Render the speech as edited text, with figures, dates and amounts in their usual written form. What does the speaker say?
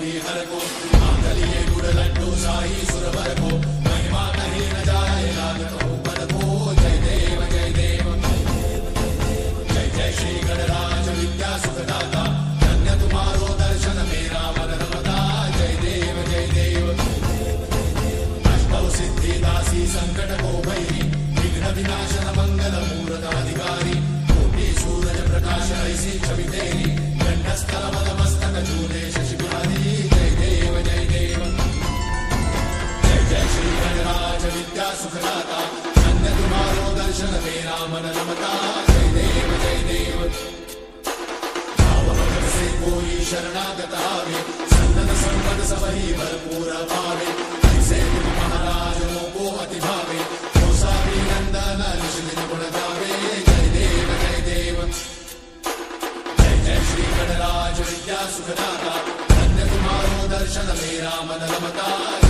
गौरी हर को मांगलिये गुड़ लड्डू साई सुरवर को महिमा कहीं न जाए लागत हो पद को जय देव जय देव जय जय श्री गणराज विद्या सुखदाता धन्य तुम्हारो दर्शन मेरा मन रमता जय देव जय देव अष्टौ सिद्धि दासी संकट को भैरी विघ्न विनाशन मंगल मूर्त अधिकारी कोटि सूरज प्रकाश ऐसी छवि तेरी गंडस्थल मदमस्तक झूले शशि बिहारी जय देव जय देव जय जय श्री गणराज विद्या सुखदाता धन्य तुम्हारो दर्शन मेरा मन रमता जय देव जय देव भाव भगत से कोई शरणागत आवे सन्नत संपद सब ही भरपूर पावे ऐसे तुम महाराज को अति भावे नंदन निश्चित गुण गावे जय देव जय देव जय जय श्री गणराज विद्या सुखदाता धन्य तुम्हारो दर्शन मेरा मन रमता